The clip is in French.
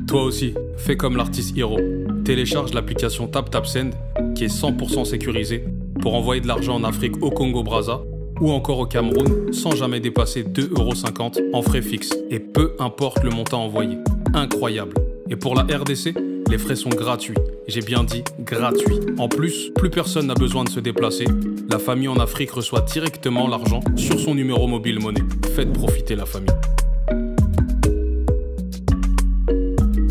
Toi aussi, fais comme l'artiste Hiro. Télécharge l'application TapTapSend qui est 100% sécurisée pour envoyer de l'argent en Afrique au Congo-Brazza ou encore au Cameroun sans jamais dépasser 2,50 € en frais fixes et peu importe le montant envoyé. Incroyable. Et pour la RDC, les frais sont gratuits. J'ai bien dit gratuits. En plus, plus personne n'a besoin de se déplacer. La famille en Afrique reçoit directement l'argent sur son numéro mobile monnaie. Faites profiter la famille.